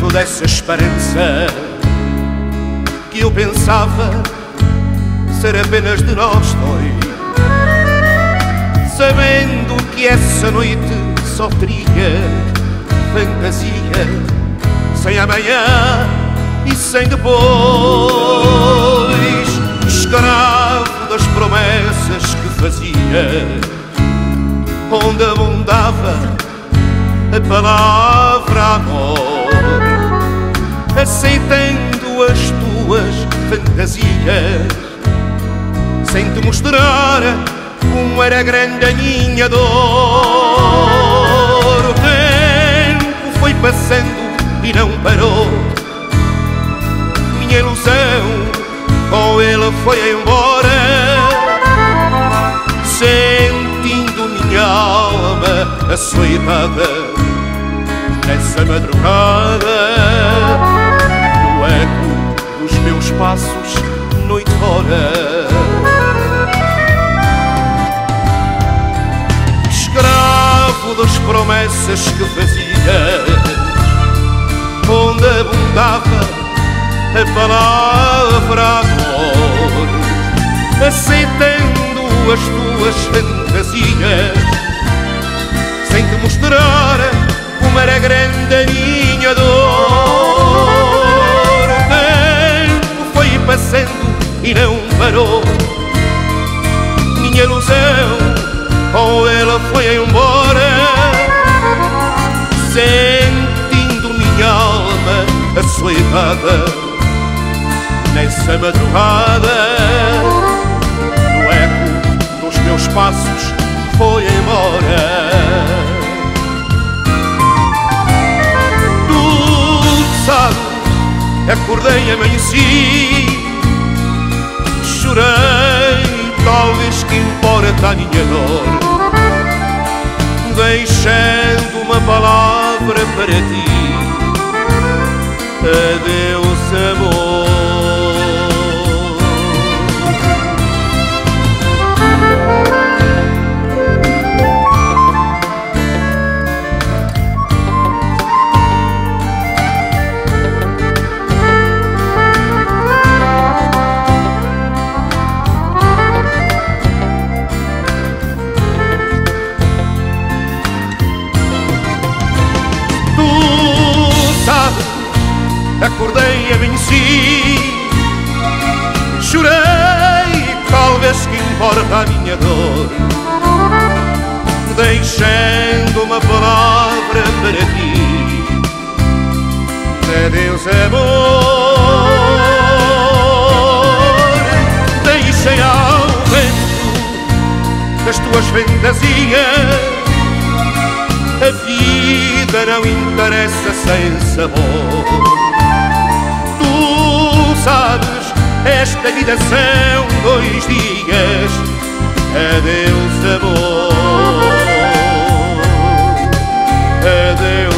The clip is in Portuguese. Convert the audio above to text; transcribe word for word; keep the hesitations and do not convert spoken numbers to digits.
toda essa esperança que eu pensava ser apenas de nós dois, sabendo que essa noite só teria fantasia, sem amanhã e sem depois, escravo das promessas que fazia, onde abundava a palavra amor, aceitando as tuas fantasias, sem te mostrar como era grande a minha dor. O tempo foi passando e não parou, minha ilusão com ele foi embora, sentindo minha alma açoitada nessa madrugada, no eco dos meus passos noite fora. Escravo das promessas que fazia, onde abundava a palavra amor, aceitando as tuas fantasias, sem te mostrar como era grande a minha dor. O tempo foi passando e não parou, minha ilusão com ela foi embora, sentindo minha alma açoitada nessa madrugada, no eco dos meus passos foi embora. Tu sabes, acordei, amanheci, chorei, talvez que importa a minha dor, deixando uma palavra para ti: adeus, amor. Acordei, amanheci, chorei, talvez que importa a minha dor, deixando uma palavra para ti: adeus, amor. Deixei ao vento das tuas fantasias, a vida não interessa sem sabor. Tu sabes, esta vida são dois dias, adeus, amor, adeus.